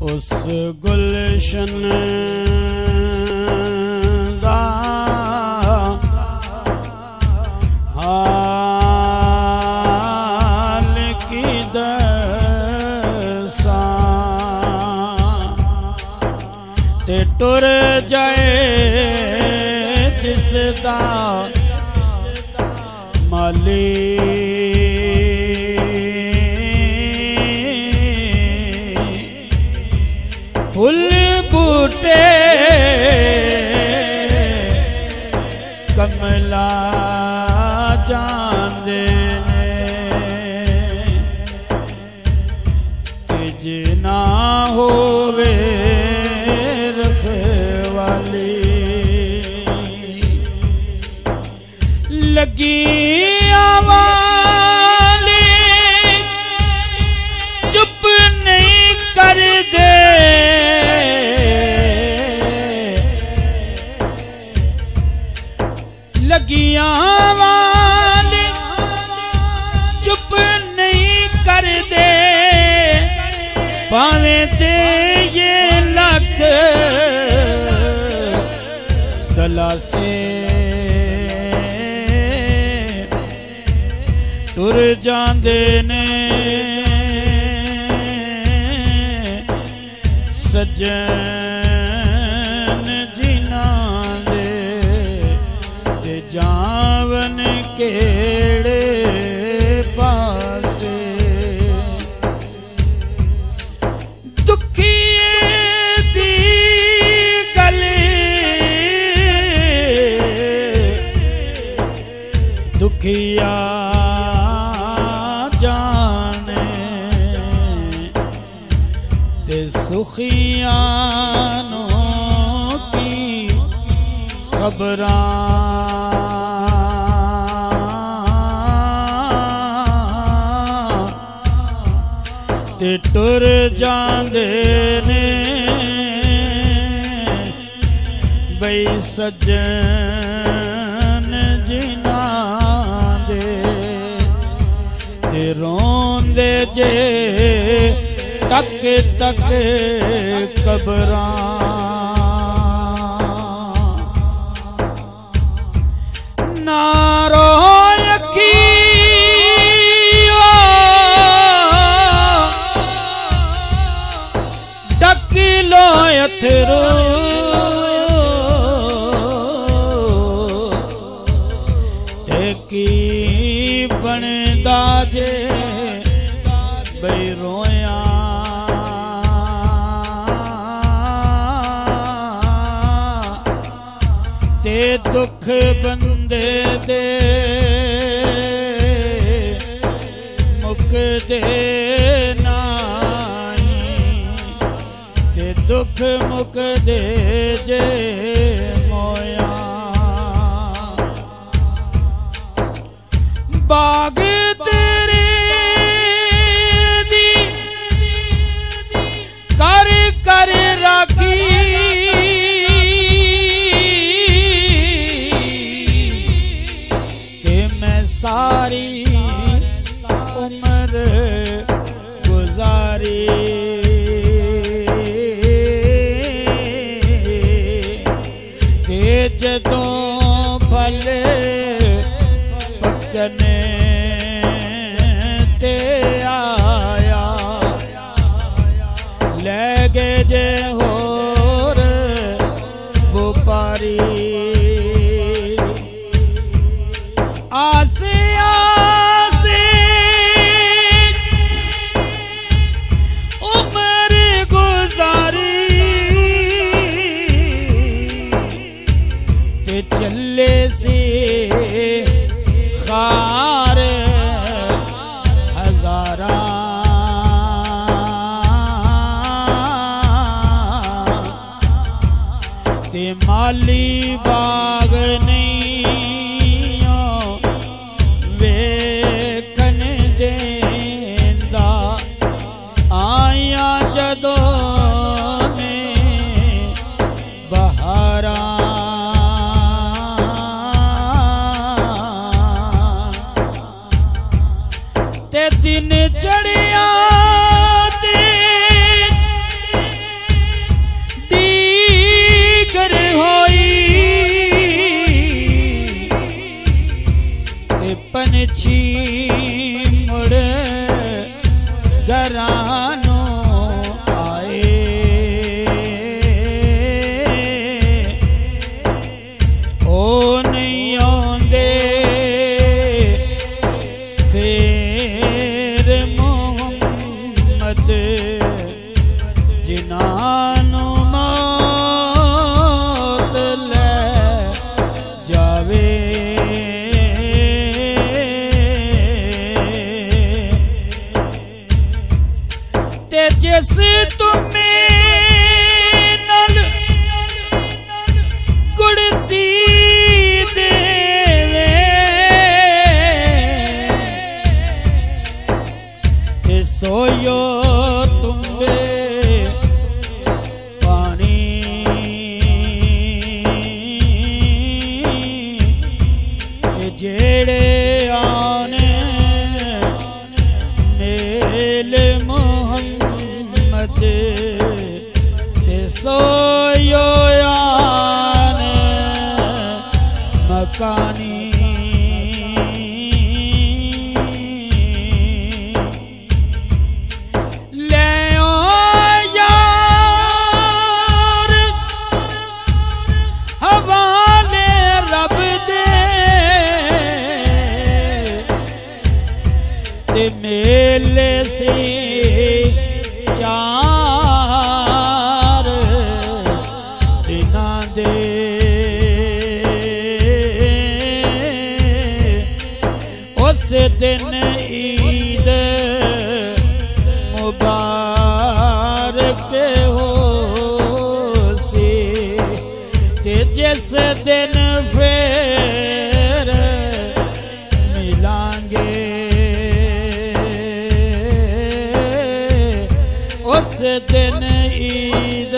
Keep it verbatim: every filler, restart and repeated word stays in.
उस गुलशन दा हाल की दसां ते टुर जाए जिसदा माली फुल बूटे कमला जांदे ने कि जिना होवे रखवाली लगी आवाली चुप नहीं कर दे लगियां वाली चुप नहीं कर दे पावे ते ये लख गलासे टुर जांदे ने सज्जन जिना दे ते जावन केड़े पासे दुखिए दी गली दुखिया जाने ते सुखियानों की खबरां ते टुर जांदे ने बई सज्जन जिना दे ते रोंदे जे तक तक कबरां नारो अखियों डक लो अथरू ते की बनदा जे बई रोया ते दुख बंदे दे मुकदे नाई ते दुख मुकदे जे मोया बाग तेरे दी कर कर राखी सारी उम्र गुजारी के जदों फल पकने ते आया ले गए जे होर व्यापारी आसे आसे उम्र गुजारी ते चले से खार हजारा ते माली बाग नहीं ते दिन चढ़िया ते घरानों आए। ओ नहीं आंदे फिर मोहम्मद जिन्हां मौत ले जावे। ते जिस तुम्हें नल गुड़ती देवे ते सोयो तुम्बे पानी ते जेड़े आने मेल मोहम्मद ते सोयो आने मकानी। ले ओ यार हवाले रब दे ते मेले से चार दिना दे। उस दिन ईद मुबारक हो सी ते जिस दिन फिर मिलांगे उस दिन ईद